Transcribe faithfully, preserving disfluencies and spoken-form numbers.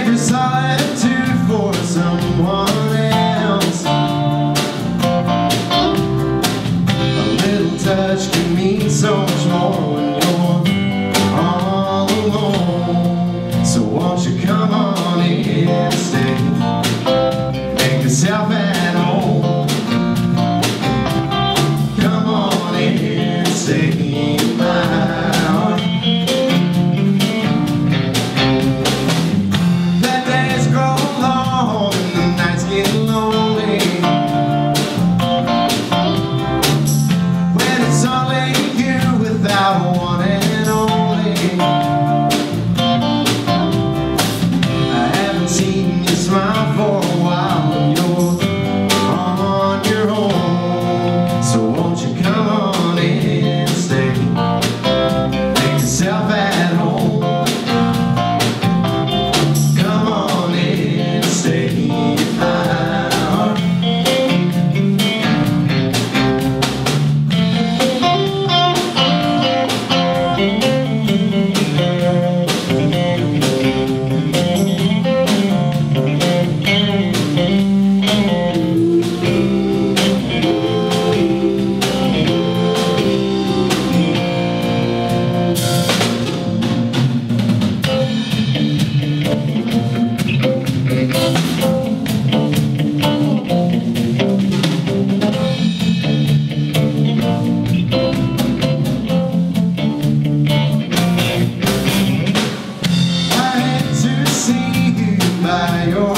your solitude for someone else. A little touch can mean so much more when you're all alone. So won't you come on in and stay, make yourself at home. Come on in and stay in my heart. The days grow long and the nights get lonely, when it's only you without one and only. I haven't seen you smile for a while when you're on your own. So won't you come on in and stay, make yourself at home. Come on in and stay in my heart. By your